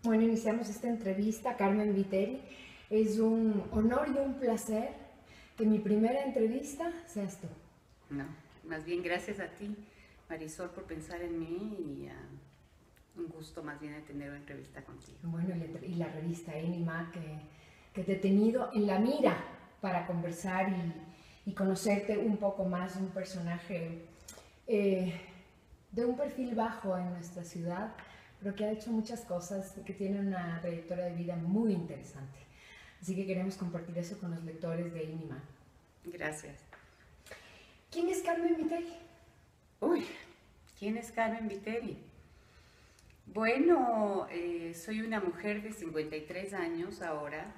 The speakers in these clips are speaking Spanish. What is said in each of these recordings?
Bueno, iniciamos esta entrevista, Carmen Viteri. Es un honor y un placer que mi primera entrevista seas tú. No, más bien gracias a ti, Marisol, por pensar en mí y un gusto más bien de tener una entrevista contigo. Bueno, y la revista Enima que te he tenido en la mira para conversar y conocerte un poco más, un personaje de un perfil bajo en nuestra ciudad, pero que ha hecho muchas cosas, que tiene una trayectoria de vida muy interesante. Así que queremos compartir eso con los lectores de Enima. Gracias. ¿Quién es Carmen Viteri? Uy, ¿quién es Carmen Viteri? Bueno, soy una mujer de 53 años ahora,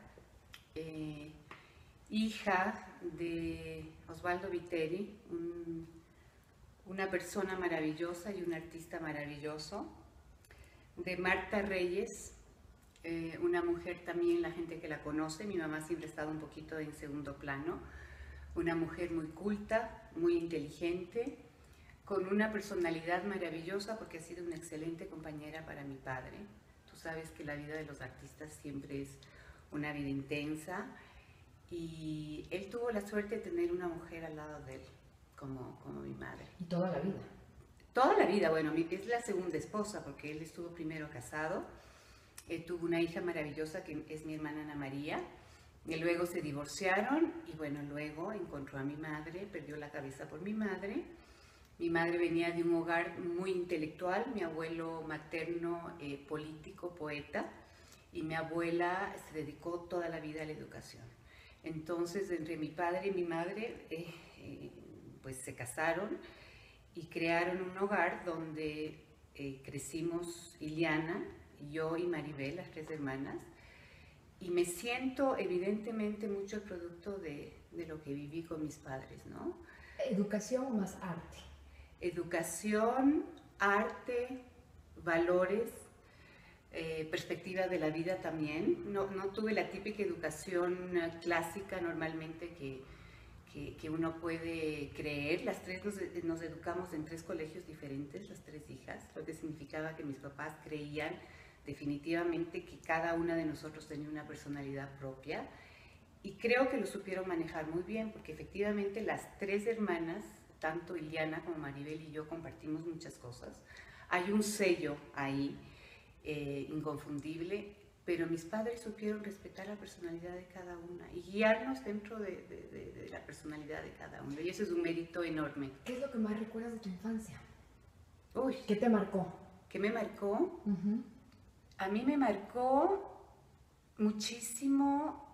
hija de Osvaldo Viteri, una persona maravillosa y un artista maravilloso, de Marta Reyes, una mujer también, la gente que la conoce, mi mamá siempre ha estado un poquito en segundo plano, una mujer muy culta, muy inteligente, con una personalidad maravillosa porque ha sido una excelente compañera para mi padre. Tú sabes que la vida de los artistas siempre es una vida intensa y él tuvo la suerte de tener una mujer al lado de él, como mi madre. Y toda la vida. Toda la vida, bueno, es la segunda esposa porque él estuvo primero casado, tuvo una hija maravillosa que es mi hermana Ana María, y luego se divorciaron y bueno, luego encontró a mi madre, perdió la cabeza por mi madre. Mi madre venía de un hogar muy intelectual, mi abuelo materno político, poeta, y mi abuela se dedicó toda la vida a la educación. Entonces, entre mi padre y mi madre, pues se casaron y crearon un hogar donde crecimos Iliana, yo y Maribel, las tres hermanas, y me siento evidentemente mucho el producto de lo que viví con mis padres, ¿no? Educación más arte. Educación, arte, valores, perspectiva de la vida también. No tuve la típica educación clásica normalmente que uno puede creer. Las tres nos educamos en tres colegios diferentes, las tres hijas, lo que significaba que mis papás creían definitivamente que cada una de nosotros tenía una personalidad propia y creo que lo supieron manejar muy bien porque efectivamente las tres hermanas, tanto Iliana como Maribel y yo, compartimos muchas cosas. Hay un sello ahí inconfundible, pero mis padres supieron respetar la personalidad de cada una y guiarnos dentro de la personalidad de cada una. Y eso es un mérito enorme. ¿Qué es lo que más recuerdas de tu infancia? Uy, ¿Qué te marcó? ¿qué me marcó? A mí me marcó muchísimo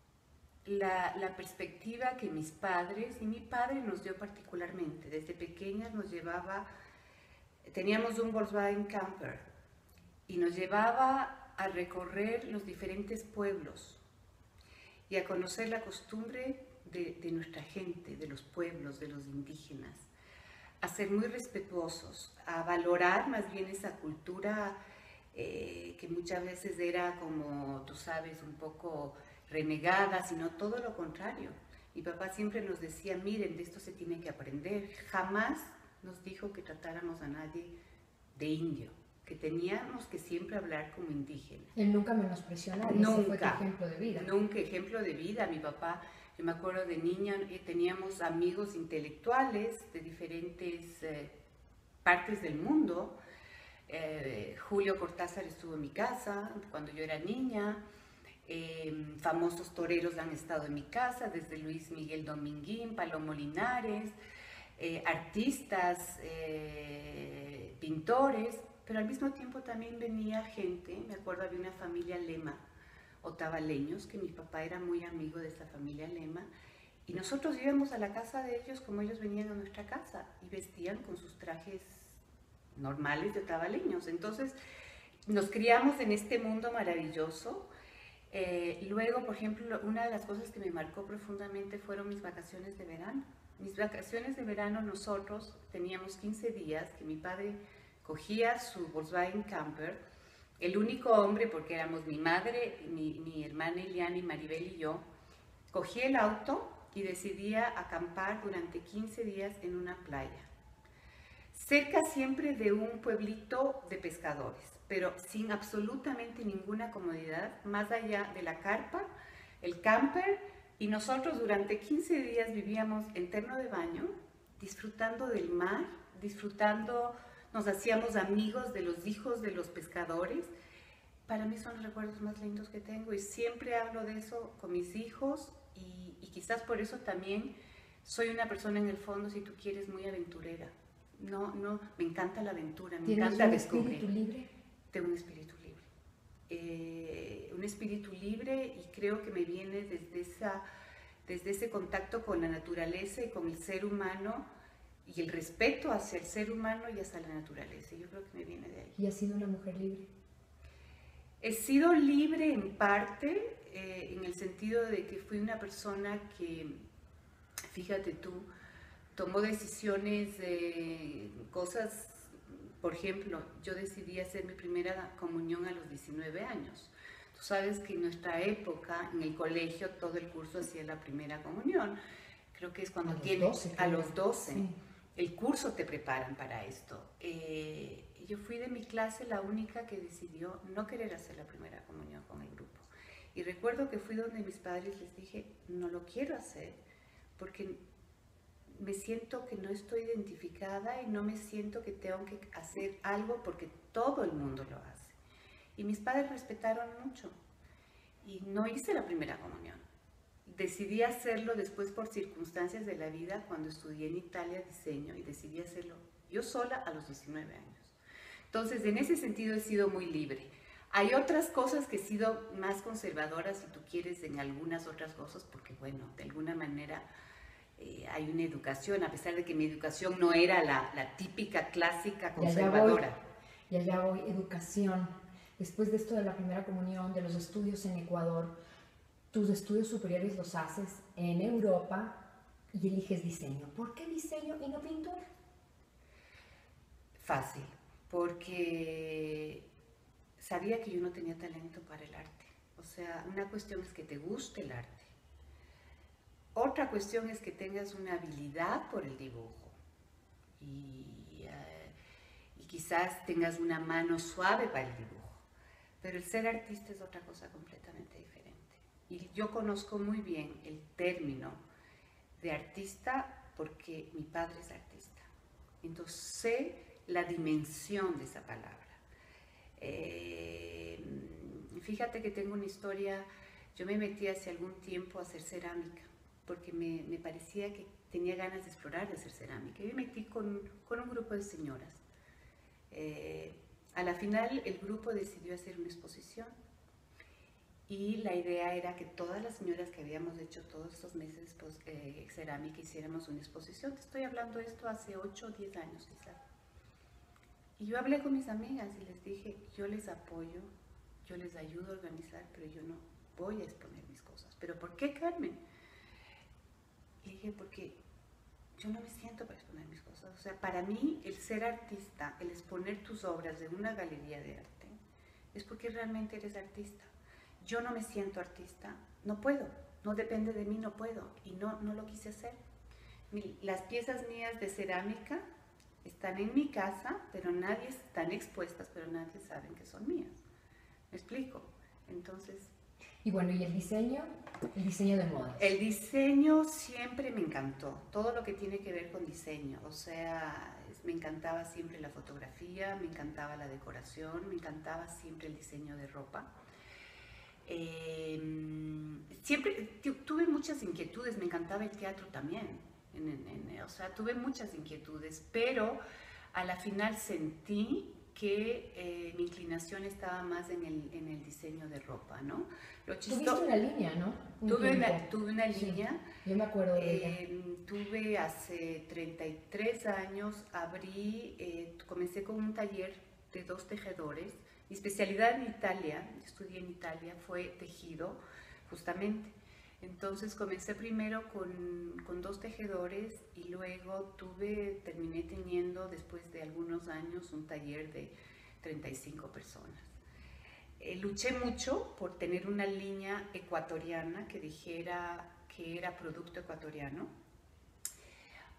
la perspectiva que mis padres, y mi padre nos dio particularmente, desde pequeñas nos llevaba, teníamos un Volkswagen Camper, y nos llevaba a recorrer los diferentes pueblos y a conocer la costumbre de nuestra gente, de los pueblos, de los indígenas, a ser muy respetuosos, a valorar más bien esa cultura que muchas veces era como, tú sabes, un poco renegada, sino todo lo contrario. Mi papá siempre nos decía, miren, de esto se tiene que aprender. Jamás nos dijo que tratáramos a nadie de indio, que teníamos que siempre hablar como indígena. Él nunca menospreció a nadie, Nunca, ese fue tu ejemplo de vida. Nunca ejemplo de vida. Mi papá, yo me acuerdo de niña, teníamos amigos intelectuales de diferentes partes del mundo. Julio Cortázar estuvo en mi casa cuando yo era niña. Famosos toreros han estado en mi casa, desde Luis Miguel Dominguín, Palomo Linares, artistas, pintores, pero al mismo tiempo también venía gente. Me acuerdo, había una familia Lema, otavaleños, que mi papá era muy amigo de esa familia Lema, y nosotros íbamos a la casa de ellos como ellos venían a nuestra casa y vestían con sus trajes normales de otavaleños. Entonces nos criamos en este mundo maravilloso. Luego, por ejemplo, una de las cosas que me marcó profundamente fueron mis vacaciones de verano. Mis vacaciones de verano, nosotros teníamos 15 días que mi padre cogía su Volkswagen Camper, el único hombre, porque éramos mi madre, mi hermana Iliana y Maribel y yo, cogía el auto y decidía acampar durante 15 días en una playa, cerca siempre de un pueblito de pescadores. pero sin absolutamente ninguna comodidad, más allá de la carpa, el camper, y nosotros durante 15 días vivíamos en terno de baño, disfrutando del mar, disfrutando, nos hacíamos amigos de los hijos de los pescadores. Para mí son los recuerdos más lindos que tengo y siempre hablo de eso con mis hijos y quizás por eso también soy una persona en el fondo, si tú quieres, muy aventurera. Me encanta la aventura, me encanta descubrir. ¿Tienes un espíritu libre? Tengo un espíritu libre. Un espíritu libre y creo que me viene desde ese contacto con la naturaleza y con el ser humano y el respeto hacia el ser humano y hacia la naturaleza. Yo creo que me viene de ahí. ¿Y has sido una mujer libre? He sido libre en parte, en el sentido de que fui una persona que, fíjate tú, tomó decisiones de cosas. Por ejemplo, yo decidí hacer mi primera comunión a los 19 años. Tú sabes que en nuestra época, en el colegio, todo el curso hacía la primera comunión. Creo que es cuando tienes a los 12. Sí. El curso te preparan para esto. Yo fui de mi clase la única que decidió no querer hacer la primera comunión con el grupo. Y recuerdo que fui donde mis padres les dije, no lo quiero hacer porque me siento que no estoy identificada y no me siento que tengo que hacer algo porque todo el mundo lo hace. Y mis padres respetaron mucho y no hice la primera comunión. Decidí hacerlo después por circunstancias de la vida cuando estudié en Italia diseño y decidí hacerlo yo sola a los 19 años. Entonces, en ese sentido he sido muy libre. Hay otras cosas que he sido más conservadora, si tú quieres, en algunas otras cosas, porque bueno, de alguna manera hay una educación, a pesar de que mi educación no era la típica, clásica, conservadora. Y allá voy, educación. Después de esto de la primera comunión, de los estudios en Ecuador, tus estudios superiores los haces en Europa y eliges diseño. ¿Por qué diseño y no pintura? Fácil, porque sabía que yo no tenía talento para el arte. O sea, una cuestión es que te guste el arte. Otra cuestión es que tengas una habilidad por el dibujo y quizás tengas una mano suave para el dibujo. Pero el ser artista es otra cosa completamente diferente. Y yo conozco muy bien el término de artista porque mi padre es artista. Entonces sé la dimensión de esa palabra. Fíjate que tengo una historia. Yo me metí hace algún tiempo a hacer cerámica porque me parecía que tenía ganas de explorar, de hacer cerámica. Y me metí con un grupo de señoras. A la final el grupo decidió hacer una exposición y la idea era que todas las señoras que habíamos hecho todos estos meses cerámica hiciéramos una exposición. Te estoy hablando de esto hace 8 o 10 años quizás. Y yo hablé con mis amigas y les dije, yo les apoyo, yo les ayudo a organizar, pero yo no voy a exponer mis cosas. ¿Pero por qué, Carmen? Y dije, porque yo no me siento para exponer mis cosas. O sea, para mí el ser artista, el exponer tus obras en una galería de arte, es porque realmente eres artista. Yo no me siento artista, no puedo, no depende de mí, no puedo. Y no lo quise hacer. Las piezas mías de cerámica están en mi casa, pero están expuestas, pero nadie sabe que son mías. ¿Me explico? Entonces... Y bueno, ¿y el diseño? El diseño de modas. El diseño siempre me encantó, todo lo que tiene que ver con diseño. O sea, me encantaba siempre la fotografía, me encantaba la decoración, me encantaba siempre el diseño de ropa. Siempre tuve muchas inquietudes, me encantaba el teatro también. O sea, tuve muchas inquietudes, pero a la final sentí que mi inclinación estaba más en el diseño de ropa, ¿no? Tuviste una línea, ¿no? Tuve una línea. Sí, yo me acuerdo de ella. Tuve hace 33 años, comencé con un taller de 2 tejedores. Mi especialidad en Italia, estudié en Italia, fue tejido, justamente. Entonces comencé primero con 2 tejedores y luego terminé teniendo después de algunos años un taller de 35 personas. Luché mucho por tener una línea ecuatoriana que dijera que era producto ecuatoriano.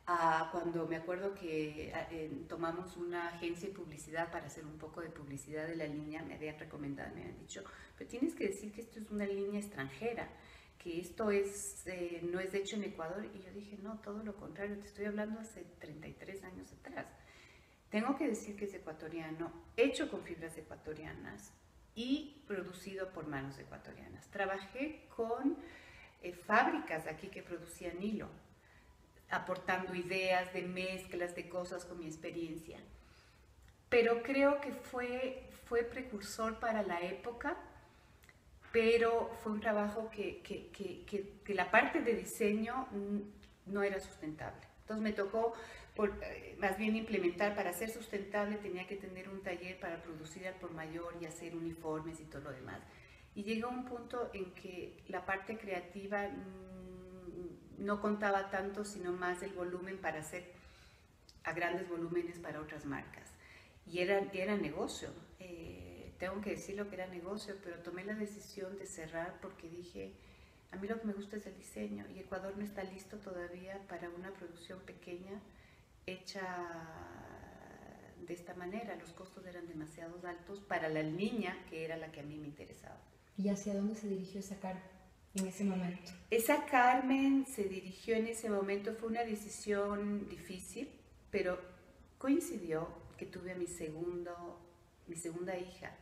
cuando me acuerdo que tomamos una agencia de publicidad para hacer un poco de publicidad de la línea, me habían recomendado, me habían dicho, pero tienes que decir que esto es una línea extranjera, que esto es, no es de hecho en Ecuador. Y yo dije, no, todo lo contrario, te estoy hablando hace 33 años atrás. Tengo que decir que es ecuatoriano, hecho con fibras ecuatorianas y producido por manos ecuatorianas. Trabajé con fábricas aquí que producían hilo, aportando ideas de mezclas de cosas con mi experiencia. Pero creo que fue precursor para la época, pero fue un trabajo que la parte de diseño no era sustentable. Entonces me tocó más bien implementar. Para ser sustentable tenía que tener un taller para producir al por mayor y hacer uniformes y todo lo demás. Y llegó un punto en que la parte creativa no contaba tanto, sino más el volumen para hacer a grandes volúmenes para otras marcas. Y era negocio, tengo que decirlo que era negocio, pero tomé la decisión de cerrar porque dije, a mí lo que me gusta es el diseño y Ecuador no está listo todavía para una producción pequeña hecha de esta manera. Los costos eran demasiado altos para la niña, que era la que a mí me interesaba. ¿Y hacia dónde se dirigió esa Carmen en ese momento? Esa Carmen se dirigió en ese momento, fue una decisión difícil, pero coincidió que tuve a mi segunda hija.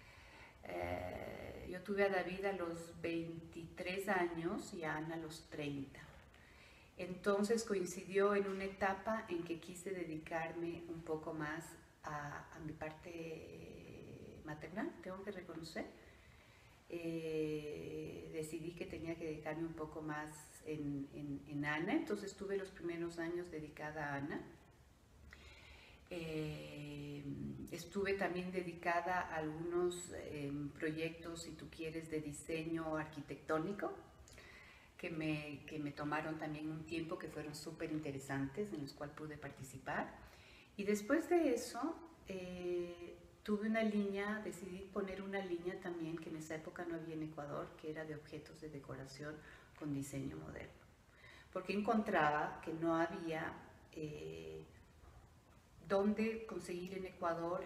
Yo tuve a David a los 23 años y a Ana a los 30. Entonces coincidió en una etapa en que quise dedicarme un poco más a mi parte maternal, tengo que reconocer. Decidí que tenía que dedicarme un poco más en Ana, entonces tuve los primeros años dedicada a Ana. Estuve también dedicada a algunos proyectos, si tú quieres, de diseño arquitectónico, que me tomaron también un tiempo, que fueron súper interesantes, en los cuales pude participar. Y después de eso, tuve una línea, decidí poner una línea también, que en esa época no había en Ecuador, que era de objetos de decoración con diseño moderno. Porque encontraba que no había dónde conseguir en Ecuador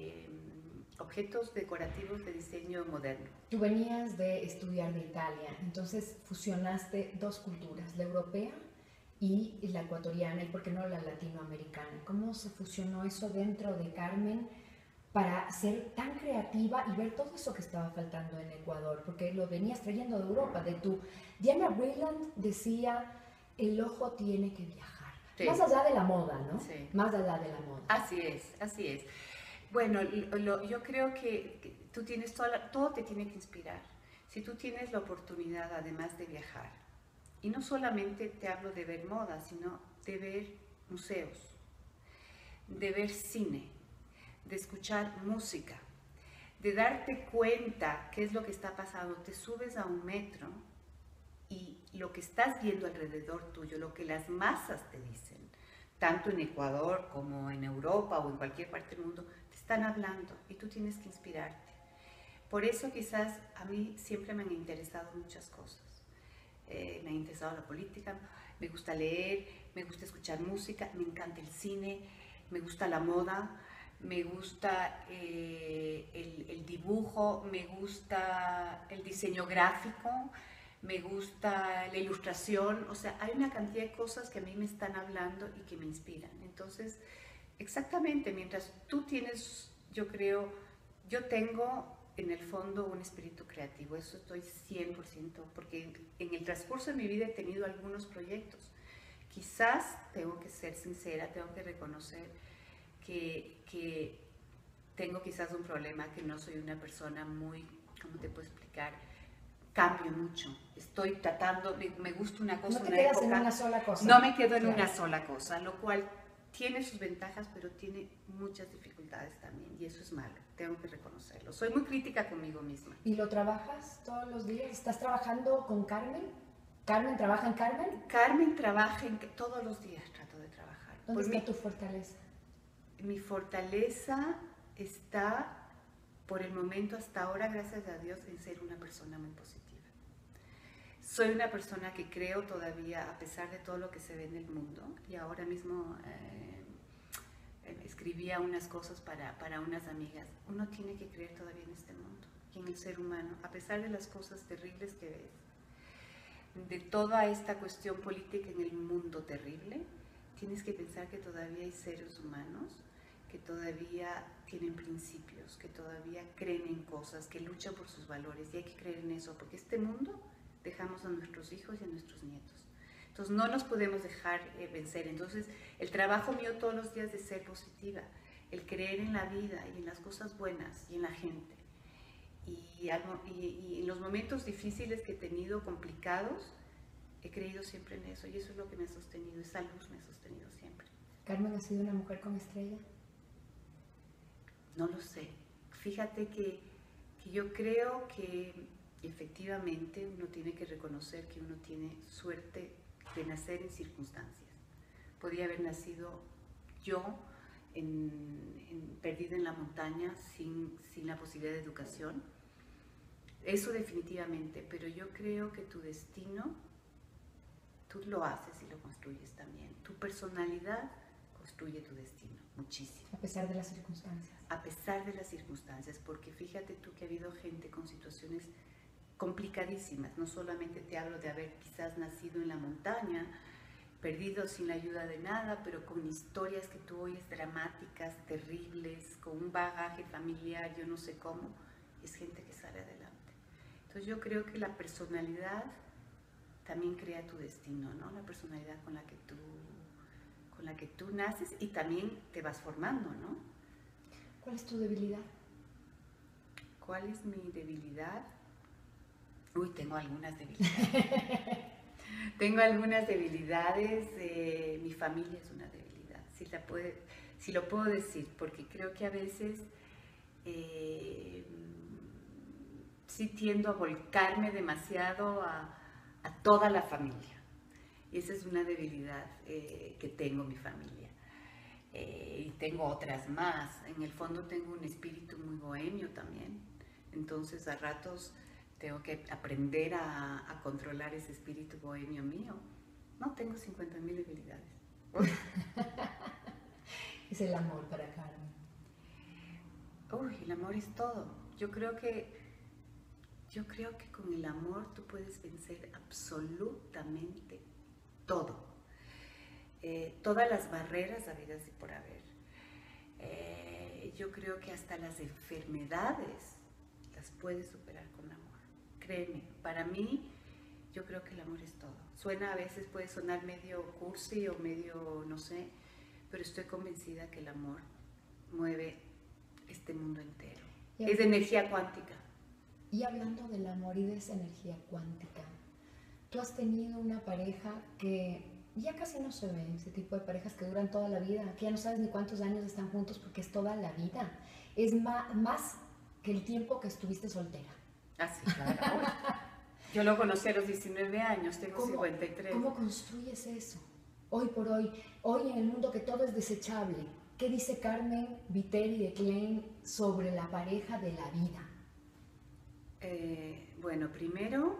objetos decorativos de diseño moderno. Tú venías de estudiar de Italia, entonces fusionaste dos culturas, la europea y la ecuatoriana, y por qué no la latinoamericana. ¿Cómo se fusionó eso dentro de Carmen para ser tan creativa y ver todo eso que estaba faltando en Ecuador? Porque lo venías trayendo de Europa, de tu... Diana Vreeland decía, el ojo tiene que viajar. Sí. Más allá de la moda, ¿no? Sí. Más allá de la moda. Así es, así es. Bueno, yo creo que tú tienes todo te tiene que inspirar. Si tú tienes la oportunidad, además de viajar, y no solamente te hablo de ver moda, sino de ver museos, de ver cine, de escuchar música, de darte cuenta qué es lo que está pasando. Te subes a un metro y lo que estás viendo alrededor tuyo, lo que las masas te dicen, tanto en Ecuador como en Europa o en cualquier parte del mundo, te están hablando y tú tienes que inspirarte. Por eso quizás a mí siempre me han interesado muchas cosas. Me ha interesado la política, me gusta leer, me gusta escuchar música, me encanta el cine, me gusta la moda, me gusta el dibujo, me gusta el diseño gráfico, me gusta la ilustración. O sea, hay una cantidad de cosas que a mí me están hablando y que me inspiran. Entonces, exactamente, mientras tú tienes, yo creo, yo tengo en el fondo un espíritu creativo, eso estoy 100%, porque en el transcurso de mi vida he tenido algunos proyectos. Quizás, tengo que ser sincera, tengo que reconocer que tengo quizás un problema, que no soy una persona muy, ¿cómo te puedo explicar? Cambio mucho, estoy tratando, me gusta una cosa, no te quedas en una sola cosa. No me quedo en una sola cosa, lo cual tiene sus ventajas, pero tiene muchas dificultades también, y eso es malo, tengo que reconocerlo. Soy muy crítica conmigo misma. ¿Y lo trabajas todos los días? ¿Estás trabajando con Carmen? ¿Carmen trabaja en Carmen? Carmen trabaja todos los días, trato de trabajar. ¿Dónde está tu fortaleza? Mi fortaleza está, por el momento hasta ahora, gracias a Dios, en ser una persona muy positiva. Soy una persona que creo todavía, a pesar de todo lo que se ve en el mundo, y ahora mismo escribía unas cosas para unas amigas, uno tiene que creer todavía en este mundo y en el ser humano, a pesar de las cosas terribles que ves, de toda esta cuestión política en el mundo terrible, tienes que pensar que todavía hay seres humanos que todavía tienen principios, que todavía creen en cosas, que luchan por sus valores, y hay que creer en eso, porque este mundo dejamos a nuestros hijos y a nuestros nietos. Entonces no nos podemos dejar vencer. Entonces el trabajo mío todos los días es ser positiva, el creer en la vida y en las cosas buenas y en la gente. Y en los momentos difíciles que he tenido, complicados, he creído siempre en eso, y eso es lo que me ha sostenido, esa luz me ha sostenido siempre. ¿Carmen ha sido una mujer con estrella? No lo sé. Fíjate que yo creo que efectivamente uno tiene que reconocer que uno tiene suerte de nacer en circunstancias. Podría haber nacido yo perdida en la montaña sin la posibilidad de educación. Eso definitivamente, pero yo creo que tu destino, tú lo haces y lo construyes también. Tu personalidad construye tu destino, muchísimo. A pesar de las circunstancias. A pesar de las circunstancias, porque fíjate tú que ha habido gente con situaciones complicadísimas. No solamente te hablo de haber quizás nacido en la montaña, perdido sin la ayuda de nada, pero con historias que tú oyes dramáticas, terribles, con un bagaje familiar, yo no sé cómo, es gente que sale adelante. Entonces yo creo que la personalidad también crea tu destino, ¿no? La personalidad con la que tú naces y también te vas formando, ¿no? ¿Cuál es tu debilidad? ¿Cuál es mi debilidad? Uy, tengo algunas debilidades. Tengo algunas debilidades. Mi familia es una debilidad, si lo puedo decir, porque creo que a veces sí tiendo a volcarme demasiado a toda la familia. Y esa es una debilidad que tengo, mi familia. Y tengo otras más. En el fondo tengo un espíritu muy bohemio también. Entonces a ratos tengo que aprender a controlar ese espíritu bohemio mío. No, tengo 50,000 debilidades. Es el amor para Carmen. Uy, el amor es todo. Yo creo que con el amor tú puedes vencer absolutamente todo. Todas las barreras habidas y por haber. Yo creo que hasta las enfermedades las puedes superar con amor. Créeme, para mí, yo creo que el amor es todo. A veces puede sonar medio cursi o medio, no sé, pero estoy convencida que el amor mueve este mundo entero. Es de energía cuántica. Y hablando del amor y de esa energía cuántica, tú has tenido una pareja que ya casi no se ve, ese tipo de parejas que duran toda la vida, que ya no sabes ni cuántos años están juntos porque es toda la vida. Es más que el tiempo que estuviste soltera. Ah, sí, claro. Yo lo conocí a los 19 años, tengo 53. ¿Cómo construyes eso? Hoy por hoy en el mundo que todo es desechable, ¿qué dice Carmen Viteri de Klein sobre la pareja de la vida? Bueno, primero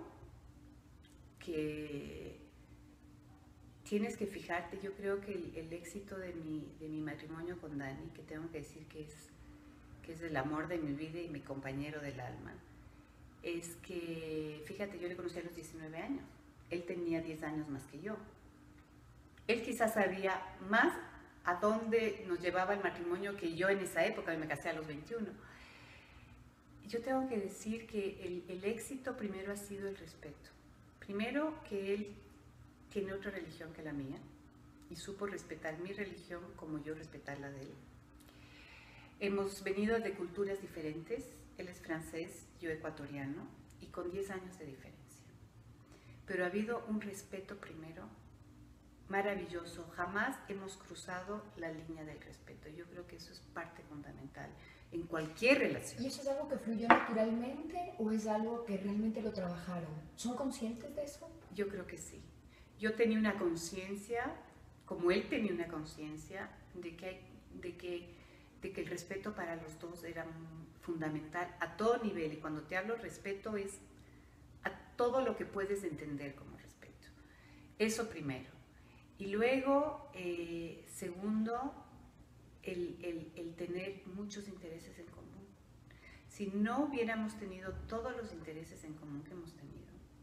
que tienes que fijarte, yo creo que el éxito de mi matrimonio con Dani, que tengo que decir que es el amor de mi vida y mi compañero del alma, es que, fíjate, yo le conocí a los 19 años, él tenía 10 años más que yo. Él quizás sabía más a dónde nos llevaba el matrimonio que yo en esa época, me casé a los 21. Yo tengo que decir que el éxito primero ha sido el respeto. Primero que él tiene otra religión que la mía y supo respetar mi religión como yo respetar la de él. Hemos venido de culturas diferentes, él es francés, yo ecuatoriano, y con 10 años de diferencia. Pero ha habido un respeto primero maravilloso, jamás hemos cruzado la línea del respeto. Yo creo que eso es parte fundamental en cualquier relación. ¿Y eso es algo que fluyó naturalmente o es algo que realmente lo trabajaron? ¿Son conscientes de eso? Yo creo que sí. Yo tenía una conciencia, como él tenía una conciencia, de que el respeto para los dos era fundamental a todo nivel. Y cuando te hablo respeto es todo lo que puedes entender como respeto. Eso primero. Y luego, segundo, el tener muchos intereses en común. Si no hubiéramos tenido todos los intereses en común que hemos tenido,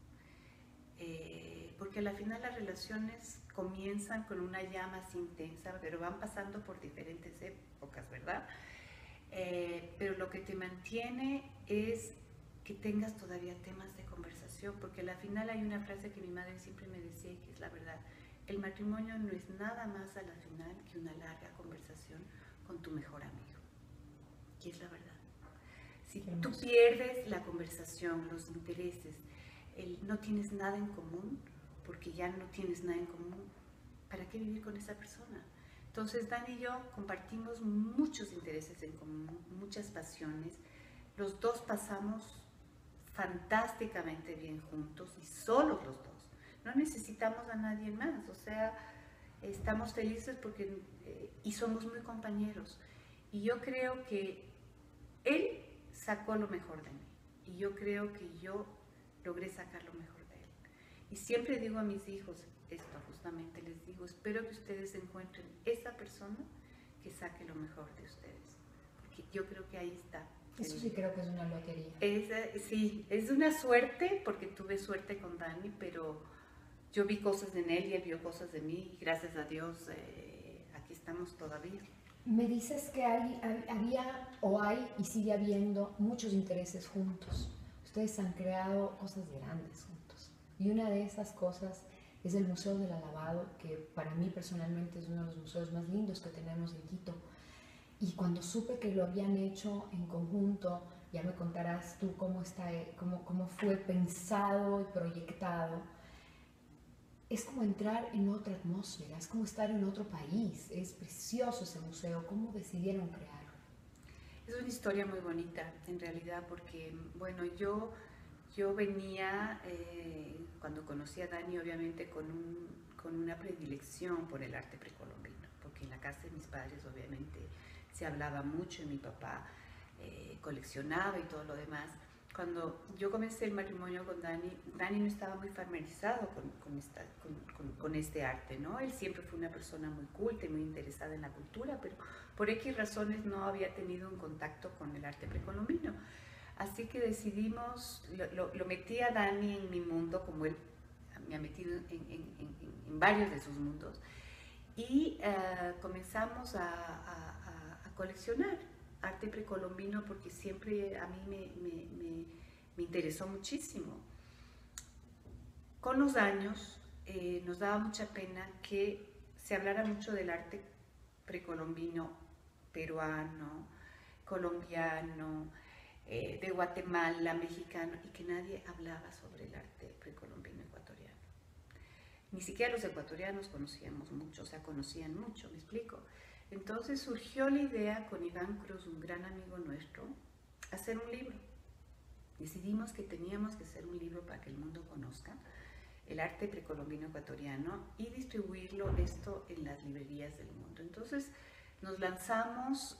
porque al final las relaciones comienzan con una llama así intensa, pero van pasando por diferentes épocas, ¿verdad? Pero lo que te mantiene es que tengas todavía temas de conversación, porque al final hay una frase que mi madre siempre me decía y que es la verdad: el matrimonio no es nada más a la final que una larga conversación con tu mejor amigo, y es la verdad. Si tú pierdes la conversación, los intereses, no tienes nada en común, porque ya no tienes nada en común, ¿para qué vivir con esa persona? Entonces, Dani y yo compartimos muchos intereses en común, muchas pasiones. Los dos pasamos fantásticamente bien juntos y solos los dos. No necesitamos a nadie más, o sea, estamos felices porque, y somos muy compañeros. Y yo creo que él sacó lo mejor de mí y yo creo que yo logré sacar lo mejor de él. Y siempre digo a mis hijos esto, justamente les digo: espero que ustedes encuentren esa persona que saque lo mejor de ustedes, porque yo creo que ahí está. Eso sí creo que es una lotería. Sí, es una suerte, porque tuve suerte con Dani, pero yo vi cosas en él y él vio cosas de mí, y gracias a Dios aquí estamos todavía. Me dices que había o hay y sigue habiendo muchos intereses juntos. Ustedes han creado cosas grandes juntos. Y una de esas cosas es el Museo del Alabado, que para mí personalmente es uno de los museos más lindos que tenemos en Quito. Y cuando supe que lo habían hecho en conjunto, ya me contarás tú cómo fue pensado y proyectado. Es como entrar en otra atmósfera, es como estar en otro país. Es precioso ese museo. ¿Cómo decidieron crearlo? Es una historia muy bonita, en realidad, porque, bueno, yo venía, cuando conocí a Dani, obviamente con una predilección por el arte precolombino, porque en la casa de mis padres, obviamente, se hablaba mucho, y mi papá coleccionaba y todo lo demás. Cuando yo comencé el matrimonio con Dani no estaba muy familiarizado con este arte, ¿no? Él siempre fue una persona muy culta y muy interesada en la cultura, pero por X razones no había tenido un contacto con el arte precolombino. Así que decidimos, lo metí a Dani en mi mundo, como él me ha metido en varios de sus mundos, y comenzamos a coleccionar arte precolombino, porque siempre a mí me interesó muchísimo. Con los años nos daba mucha pena que se hablara mucho del arte precolombino peruano, colombiano, de Guatemala, mexicano, y que nadie hablaba sobre el arte precolombino ecuatoriano. Ni siquiera los ecuatorianos conocíamos mucho, o sea, conocían mucho, ¿me explico? Entonces surgió la idea con Iván Cruz, un gran amigo nuestro, hacer un libro. Decidimos que teníamos que hacer un libro para que el mundo conozca el arte precolombino ecuatoriano y distribuirlo esto en las librerías del mundo. Entonces nos lanzamos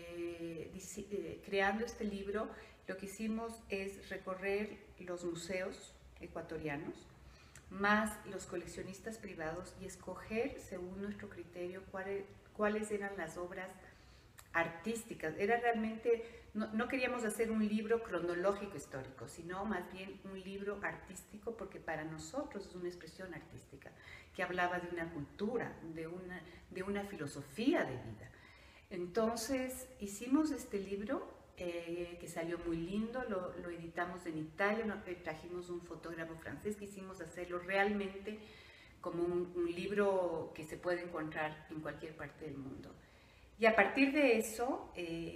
creando este libro. Lo que hicimos es recorrer los museos ecuatorianos, más los coleccionistas privados, y escoger según nuestro criterio cuáles eran las obras artísticas. Era realmente, no queríamos hacer un libro cronológico histórico, sino más bien un libro artístico, porque para nosotros es una expresión artística que hablaba de una cultura, de una filosofía de vida. Entonces hicimos este libro que salió muy lindo, lo editamos en Italia, trajimos un fotógrafo francés, quisimos hacerlo realmente como un libro que se puede encontrar en cualquier parte del mundo. Y a partir de eso,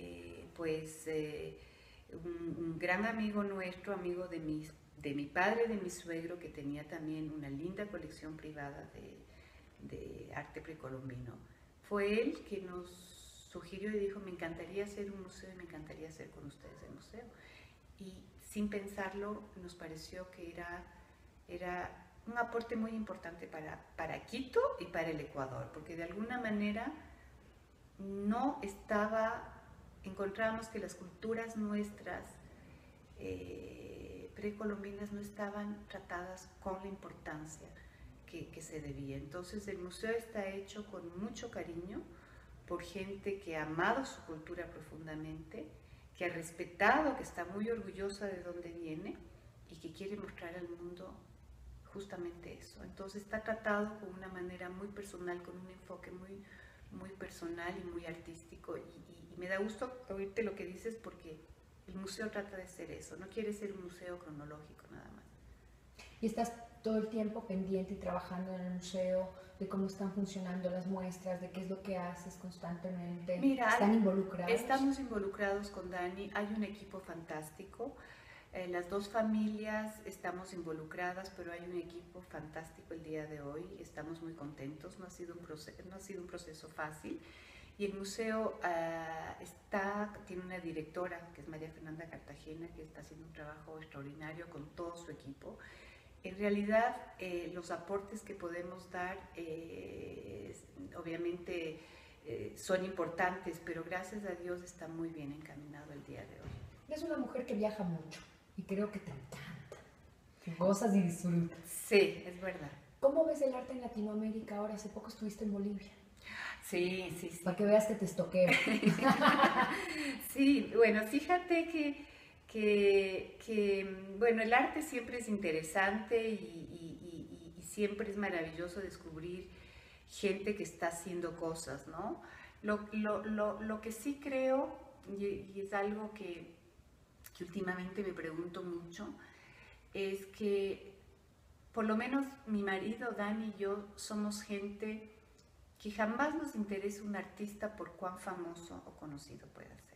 un gran amigo nuestro, amigo de mi padre, de mi suegro, que tenía también una linda colección privada de arte precolombino, fue él que nos sugirió y dijo: me encantaría hacer un museo y me encantaría hacer con ustedes el museo. Y sin pensarlo nos pareció que era un aporte muy importante para Quito y para el Ecuador, porque de alguna manera encontrábamos que las culturas nuestras precolombinas no estaban tratadas con la importancia que se debía. Entonces el museo está hecho con mucho cariño por gente que ha amado su cultura profundamente, que ha respetado, que está muy orgullosa de dónde viene y que quiere mostrar al mundo justamente eso. Entonces está tratado con una manera muy personal, con un enfoque muy personal y muy artístico, y me da gusto oírte lo que dices, porque el museo trata de ser eso, no quiere ser un museo cronológico nada más. Y estás todo el tiempo pendiente y trabajando en el museo, de cómo están funcionando las muestras, de qué es lo que haces constantemente. Mira, ¿Están involucrados? Estamos involucrados con Dani, hay un equipo fantástico. Las dos familias estamos involucradas, pero hay un equipo fantástico el día de hoy. Estamos muy contentos, no ha sido un proceso fácil. Y el museo tiene una directora, que es María Fernanda Cartagena, que está haciendo un trabajo extraordinario con todo su equipo. En realidad, los aportes que podemos dar, obviamente, son importantes, pero gracias a Dios está muy bien encaminado el día de hoy. Eres una mujer que viaja mucho y creo que te encanta, que gozas y disfrutas. Sí, es verdad. ¿Cómo ves el arte en Latinoamérica ahora? Hace poco estuviste en Bolivia. Sí. Para que veas que te estoqueo. Sí, bueno, fíjate bueno, el arte siempre es interesante y siempre es maravilloso descubrir gente que está haciendo cosas, ¿no? Lo que sí creo, y es algo que últimamente me pregunto mucho, es que por lo menos mi marido, Dani y yo somos gente que jamás nos interesa un artista por cuán famoso o conocido pueda ser.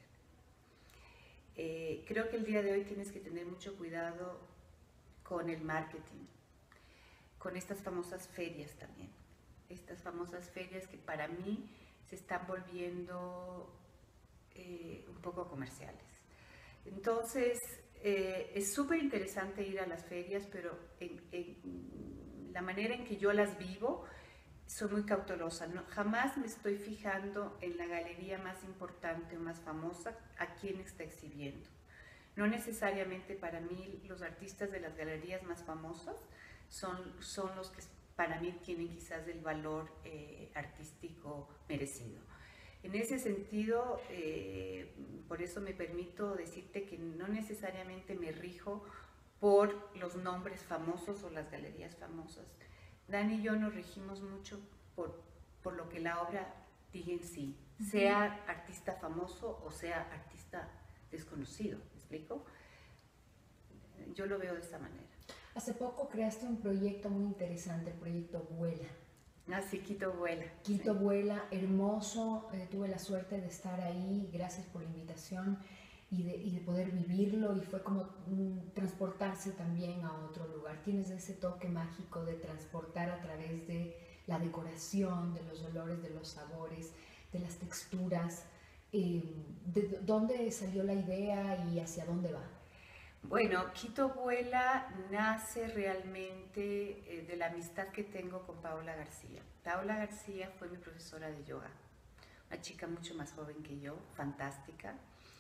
Creo que el día de hoy tienes que tener mucho cuidado con el marketing, con estas famosas ferias también. Estas famosas ferias que para mí se están volviendo un poco comerciales. Entonces, es súper interesante ir a las ferias, pero en la manera en que yo las vivo, soy muy cautelosa. No, jamás me estoy fijando en la galería más importante o más famosa a quién está exhibiendo. No necesariamente para mí los artistas de las galerías más famosas son los que para mí tienen quizás el valor artístico merecido. En ese sentido, por eso me permito decirte que no necesariamente me rijo por los nombres famosos o las galerías famosas. Dani y yo nos regimos mucho por lo que la obra diga en sí, sea artista famoso o sea artista desconocido, ¿me explico? Yo lo veo de esta manera. Hace poco creaste un proyecto muy interesante, el proyecto Vuela. Ah, sí, Quito Vuela. Quito sí. Vuela, hermoso, tuve la suerte de estar ahí, gracias por la invitación y de poder vivirlo, y fue como transportarse también a otro lugar. Tienes ese toque mágico de transportar a través de la decoración, de los olores, de los sabores, de las texturas. ¿De dónde salió la idea y hacia dónde va? Bueno, Quito Vuela nace realmente de la amistad que tengo con Paola García. Paola García fue mi profesora de yoga, una chica mucho más joven que yo, fantástica.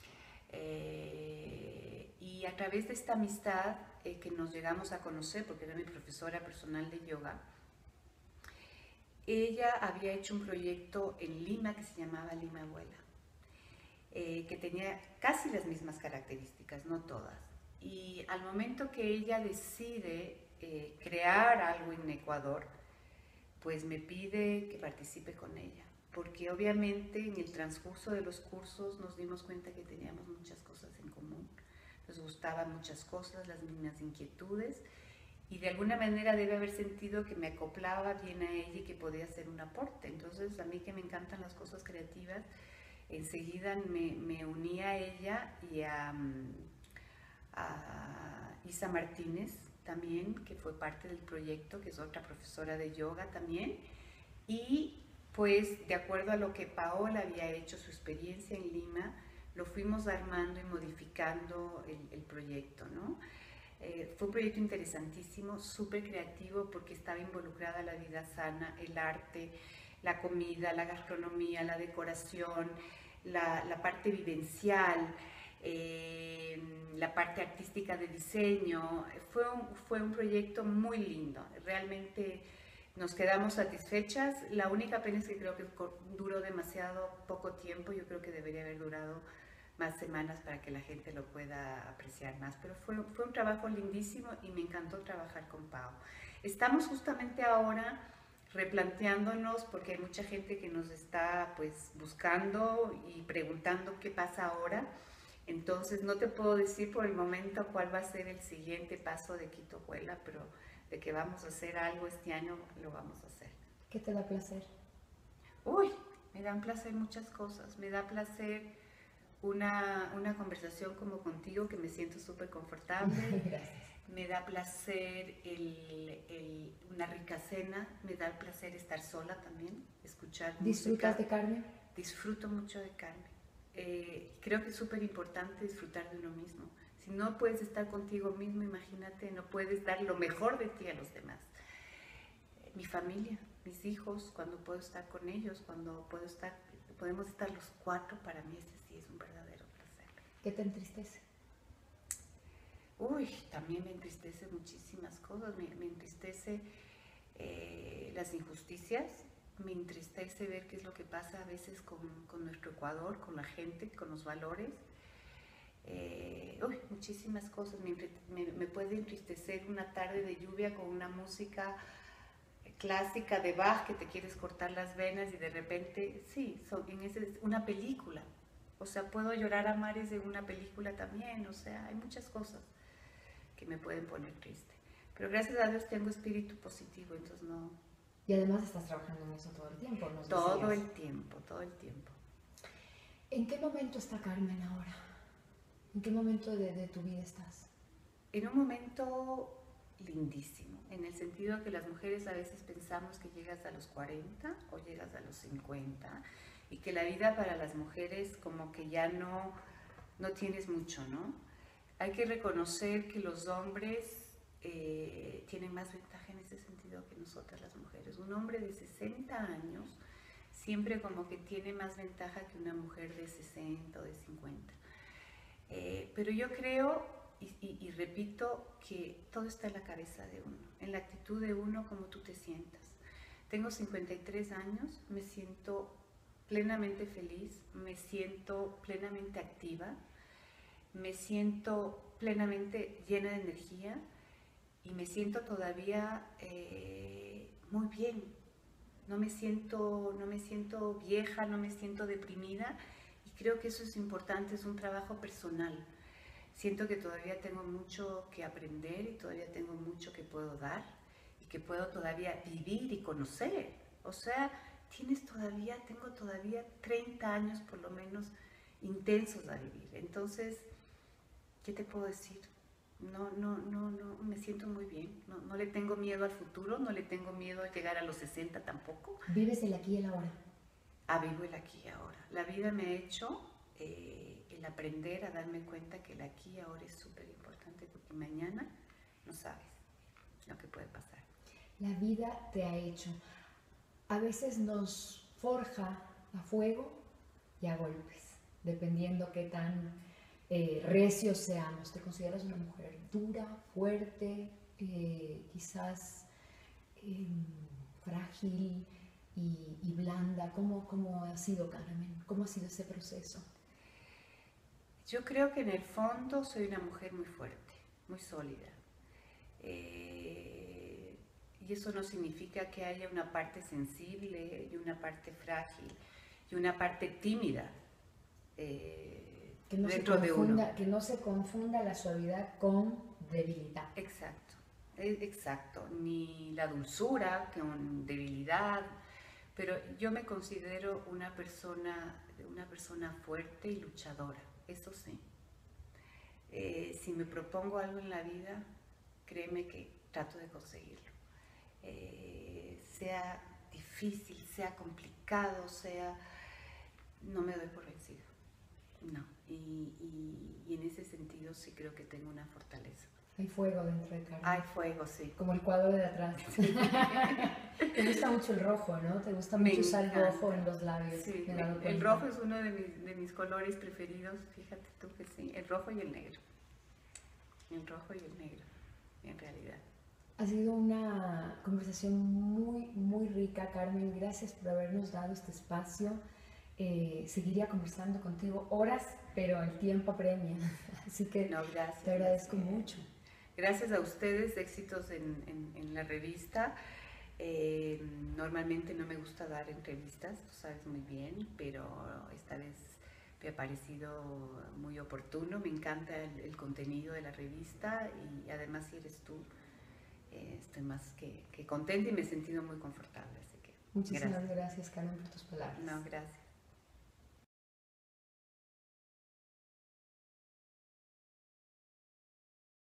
Y a través de esta amistad que nos llegamos a conocer, porque era mi profesora personal de yoga, ella había hecho un proyecto en Lima que se llamaba Lima Vuela, que tenía casi las mismas características, no todas. Y al momento que ella decide crear algo en Ecuador, pues me pide que participe con ella, porque obviamente en el transcurso de los cursos nos dimos cuenta que teníamos muchas cosas en común, nos gustaban muchas cosas, las mismas inquietudes, y de alguna manera debe haber sentido que me acoplaba bien a ella y que podía hacer un aporte. Entonces, a mí que me encantan las cosas creativas, enseguida me uní a ella y a Isa Martínez también, que fue parte del proyecto, que es otra profesora de yoga también, y pues de acuerdo a lo que Paola había hecho, su experiencia en Lima, lo fuimos armando y modificando el proyecto, ¿no? Fue un proyecto interesantísimo, súper creativo, porque estaba involucrada la vida sana, el arte, la comida, la gastronomía, la decoración, la parte vivencial. la parte artística de diseño. Fue un proyecto muy lindo, realmente nos quedamos satisfechas. La única pena es que creo que duró demasiado poco tiempo, yo creo que debería haber durado más semanas para que la gente lo pueda apreciar más, pero fue un trabajo lindísimo y me encantó trabajar con Pau. Estamos justamente ahora replanteándonos, porque hay mucha gente que nos está pues buscando y preguntando qué pasa ahora. Entonces no te puedo decir por el momento cuál va a ser el siguiente paso de Quito Vuela, pero de que vamos a hacer algo este año, lo vamos a hacer. ¿Qué te da placer? Uy, me dan placer muchas cosas. Me da placer una conversación como contigo, que me siento súper confortable. Gracias. Me da placer una rica cena. Me da placer estar sola también, escuchar música. ¿Disfrutas de Carmen? Disfruto mucho de Carmen. Creo que es súper importante disfrutar de uno mismo. Si no puedes estar contigo mismo, imagínate, no puedes dar lo mejor de ti a los demás. Mi familia, mis hijos, cuando puedo estar con ellos, cuando podemos estar los cuatro, para mí ese sí es un verdadero placer. ¿Qué te entristece? Uy, también me entristece muchísimas cosas. Me entristece las injusticias, me entristece ver qué es lo que pasa a veces con nuestro Ecuador, con la gente, con los valores. Muchísimas cosas. Me puede entristecer una tarde de lluvia con una música clásica de Bach que te quieres cortar las venas y de repente, sí, una película. O sea, puedo llorar a mares de una película también. O sea, hay muchas cosas que me pueden poner triste. Pero gracias a Dios tengo espíritu positivo, entonces no... Y además estás trabajando en eso todo el tiempo, ¿no? Todo el tiempo, todo el tiempo. ¿En qué momento está Carmen ahora? ¿En qué momento de tu vida estás? En un momento lindísimo, en el sentido que las mujeres a veces pensamos que llegas a los 40 o llegas a los 50 y que la vida para las mujeres como que ya no tienes mucho, ¿no? Hay que reconocer que los hombres tienen más ventaja en ese sentido que nosotras las mujeres. Un hombre de 60 años siempre como que tiene más ventaja que una mujer de 60 o de 50. Pero yo creo y repito que todo está en la cabeza de uno, en la actitud de uno, como tú te sientas. Tengo 53 años, me siento plenamente feliz, me siento plenamente activa, me siento plenamente llena de energía y me siento todavía muy bien. No me siento vieja, no me siento deprimida y creo que eso es importante, es un trabajo personal. Siento que todavía tengo mucho que aprender y todavía tengo mucho que puedo dar y que puedo todavía vivir y conocer. O sea, tengo todavía 30 años por lo menos intensos a vivir. Entonces, ¿qué te puedo decir? No, me siento muy bien. No le tengo miedo al futuro, no le tengo miedo a llegar a los 60 tampoco. ¿Vives el aquí y el ahora? Vivo el aquí y ahora. La vida me ha hecho el aprender a darme cuenta que el aquí y ahora es súper importante, porque mañana no sabes lo que puede pasar. La vida te ha hecho. A veces nos forja a fuego y a golpes, dependiendo qué tan recios seamos. ¿Te consideras una mujer dura, fuerte, quizás frágil y blanda? ¿Cómo ha sido, Carmen? ¿Cómo ha sido ese proceso? Yo creo que en el fondo soy una mujer muy fuerte, muy sólida. Y eso no significa que haya una parte sensible y una parte frágil y una parte tímida dentro de uno. Que no se confunda la suavidad con debilidad. Exacto. Ni la dulzura con debilidad. Pero yo me considero una persona fuerte y luchadora. Eso sí, si me propongo algo en la vida, créeme que trato de conseguirlo. Sea difícil, sea complicado, no me doy por vencido. No, y en ese sentido sí creo que tengo una fortaleza. Hay fuego dentro de Carmen. Hay fuego, sí. Como el cuadro de atrás. Te gusta mucho el rojo, ¿no? Te gusta mucho usar rojo en los labios. Sí, el rojo es uno de mis colores preferidos, fíjate tú que sí, el rojo y el negro. El rojo y el negro, en realidad. Ha sido una conversación muy, muy rica, Carmen. Gracias por habernos dado este espacio. Seguiría conversando contigo horas, pero el tiempo apremia. Así que no, gracias, te agradezco mucho. Gracias a ustedes, éxitos en la revista. Normalmente no me gusta dar entrevistas, tú sabes muy bien, pero esta vez me ha parecido muy oportuno. Me encanta el contenido de la revista y además si eres tú, estoy más que contenta y me he sentido muy confortable. Así que muchísimas gracias, Carmen, por tus palabras. No, gracias.